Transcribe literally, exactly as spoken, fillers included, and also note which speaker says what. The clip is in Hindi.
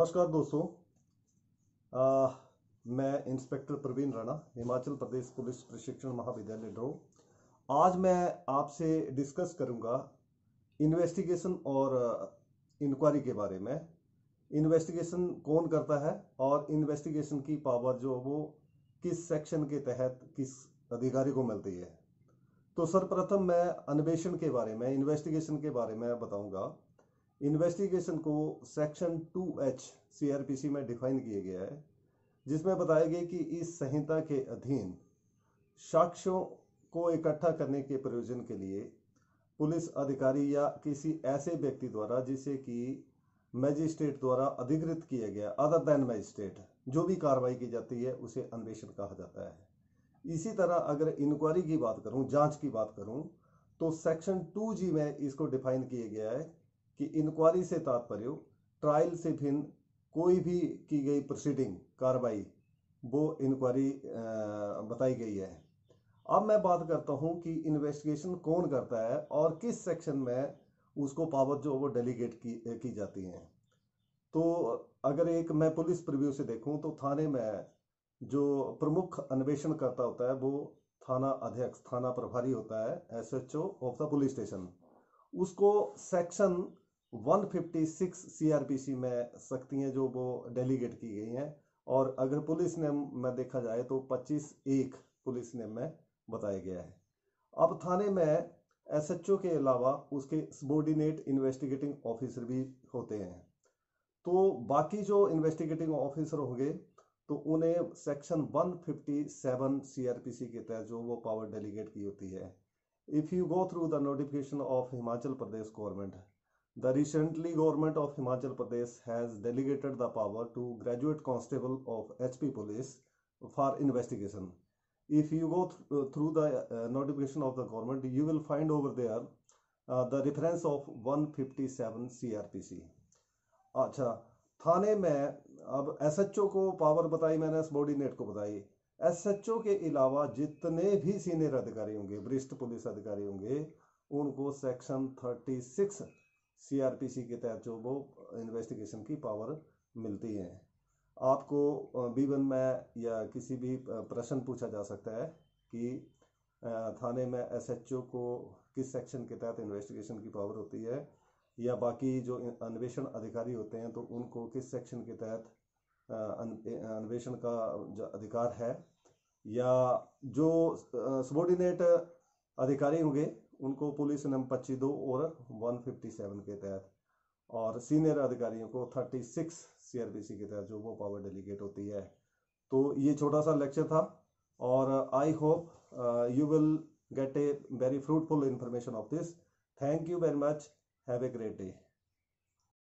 Speaker 1: नमस्कार दोस्तों। आ, मैं इंस्पेक्टर प्रवीण राणा, हिमाचल प्रदेश पुलिस प्रशिक्षण महाविद्यालय ड्रो। आज मैं आपसे डिस्कस करूंगा इन्वेस्टिगेशन और इंक्वायरी के बारे में। इन्वेस्टिगेशन कौन करता है और इन्वेस्टिगेशन की पावर जो वो किस सेक्शन के तहत किस अधिकारी को मिलती है। तो सर्वप्रथम मैं अन्वेषण के बारे में, इन्वेस्टिगेशन के बारे में बताऊंगा। इन्वेस्टिगेशन को सेक्शन टू एच सीआरपीसी में डिफाइन किया गया है, जिसमें बताया गया कि इस संहिता के अधीन साक्ष्यों को इकट्ठा करने के प्रयोजन के लिए पुलिस अधिकारी या किसी ऐसे व्यक्ति द्वारा जिसे कि मैजिस्ट्रेट द्वारा अधिकृत किया गया, अदर देन मैजिस्ट्रेट, जो भी कार्रवाई की जाती है उसे अन्वेषण कहा जाता है। इसी तरह अगर इंक्वायरी की बात करूं, जांच की बात करूं, तो सेक्शन टू जी में इसको डिफाइन किया गया है कि इंक्वायरी से तात्पर्य ट्रायल से भिन्न कोई भी की गई प्रोसीडिंग, कार्रवाई, वो इंक्वायरी बताई गई है। अब मैं बात करता हूं कि इन्वेस्टिगेशन कौन करता है और किस सेक्शन में उसको पावर जो वो डेलीगेट की की जाती है। तो अगर एक मैं पुलिस प्रीव्यू से देखूं तो थाने में जो प्रमुख अन्वेषण करता होता है वो थाना अध्यक्ष, थाना प्रभारी होता है, SHO of the police station. उसको section one fifty six CrPC में शक्तियां जो वो डेलीगेट की गई हैं, और अगर पुलिस नेम में देखा जाए तो पच्चीस एक पुलिस नेम में बताया गया है। अब थाने में एसएचओ के अलावा उसके सबॉर्डिनेट इन्वेस्टिगेटिंग ऑफिसर भी होते हैं। तो बाकी जो इन्वेस्टिगेटिंग ऑफिसर होंगे तो उन्हें section one fifty seven CrPC के तहत जो वो पावर डेलीगेट की होती है। If you go through the notification of Himachal Pradesh government, the recently government of Himachal Pradesh has delegated the power to graduate constable of H P police for investigation. If you go th uh, through the uh, notification of the government, you will find over there uh, the reference of one fifty seven C R P C. अच्छा, थाने में अब एसएचओ को पावर बताई मैंने, सबॉर्डिनेट को बताई। एसएचओ के अलावा जितने भी सीनियर अधिकारी होंगे, वरिष्ठ पुलिस अधिकारी होंगे, उनको सेक्शन थर्टी सिक्स सीआरपीसी के तहत जो वो इन्वेस्टिगेशन की पावर मिलती है। आपको बी वन में या किसी भी प्रश्न पूछा जा सकता है कि थाने में एसएचओ को किस सेक्शन के तहत इन्वेस्टिगेशन की पावर होती है, या बाकी जो अन्वेषण अधिकारी होते हैं तो उनको किस सेक्शन के तहत अन्वेषण का जो अधिकार है, या जो सबॉर्डिनेट अधिकारी होंगे उनको पुलिस नंबर पच्चीस दो और वन फिफ्टी सेवन के तहत, और सीनियर अधिकारियों को थर्टी सिक्स सीआरपीसी के तहत जो वो पावर डेलीगेट होती है। तो ये छोटा सा लेक्चर था, और I hope you will get a very fruitful information of this. Thank you very much. Have a great day.